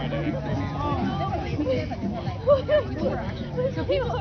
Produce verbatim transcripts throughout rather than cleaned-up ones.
So people.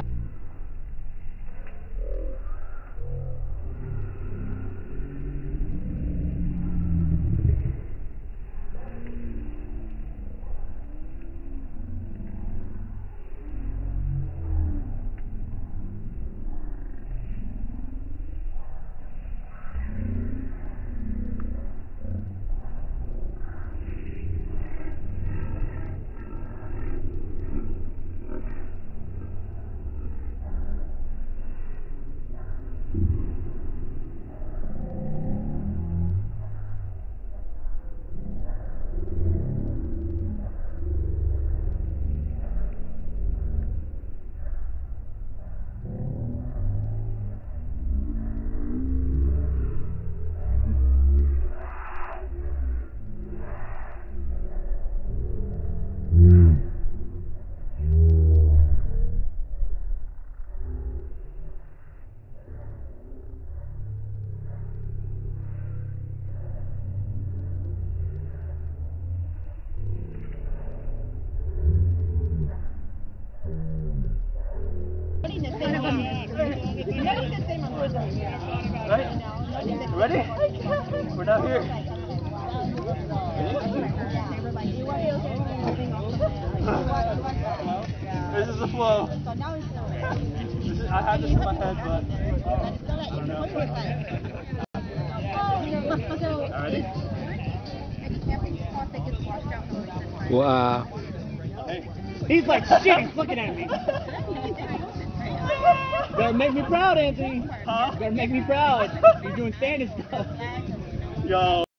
Right? Ready? We're not here. This is the flow. This is, I had this in my head, but I don't know. Alright. Wow. Hey. He's like, shit, he's looking at me. Gotta make me proud, Anthony. Huh? Gotta make me proud. You're doing standing stuff. Yo.